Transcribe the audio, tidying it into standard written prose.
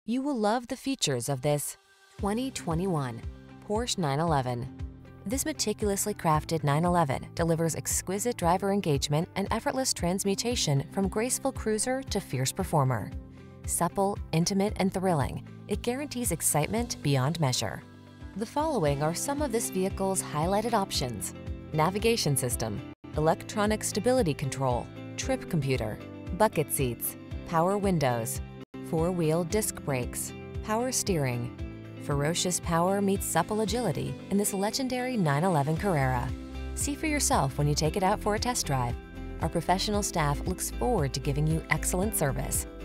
You will love the features of this 2021 Porsche 911. This meticulously crafted 911 delivers exquisite driver engagement and effortless transmutation from graceful cruiser to fierce performer. Supple, intimate, and thrilling, it guarantees excitement beyond measure. The following are some of this vehicle's highlighted options: navigation system, electronic stability control, trip computer, bucket seats, power windows, four-wheel disc brakes, power steering. Ferocious power meets supple agility in this legendary 911 Carrera. See for yourself when you take it out for a test drive. Our professional staff looks forward to giving you excellent service.